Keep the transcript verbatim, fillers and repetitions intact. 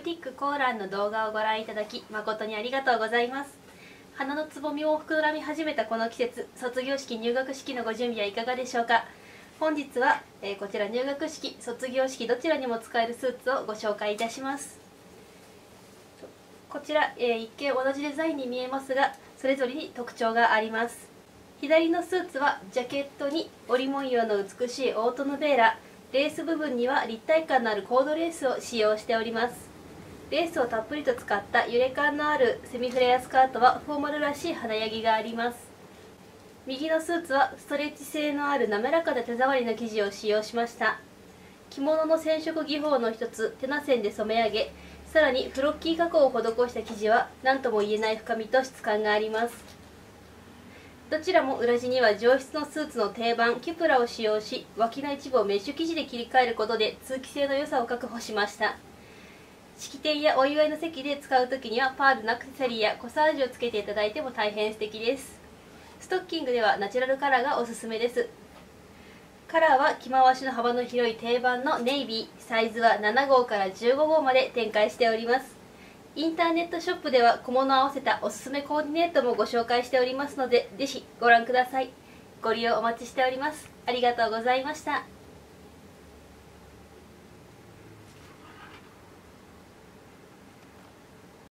ティックコーランの動画をご覧いただき誠にありがとうございます。花のつぼみも膨らみ始めたこの季節、卒業式入学式のご準備はいかがでしょうか。本日は、えー、こちら入学式卒業式どちらにも使えるスーツをご紹介いたします。こちら、えー、一見同じデザインに見えますが、それぞれに特徴があります。左のスーツはジャケットに織文様の美しいオートヌベーラ、レース部分には立体感のあるコードレースを使用しております。レースをたっぷりと使った揺れ感のあるセミフレアスカートはフォーマルらしい華やぎがあります。右のスーツはストレッチ性のある滑らかな手触りの生地を使用しました。着物の染色技法の一つ、手な線で染め上げ、さらにフロッキー加工を施した生地は何とも言えない深みと質感があります。どちらも裏地には上質のスーツの定番キュプラを使用し、脇の一部をメッシュ生地で切り替えることで通気性の良さを確保しました。式典やお祝いの席で使うときにはパールのアクセサリーやコサージュをつけていただいても大変素敵です。ストッキングではナチュラルカラーがおすすめです。カラーは着回しの幅の広い定番のネイビー、サイズはなな号からじゅうご号まで展開しております。インターネットショップでは小物を合わせたおすすめコーディネートもご紹介しておりますので、ぜひご覧ください。ご利用お待ちしております。ありがとうございました。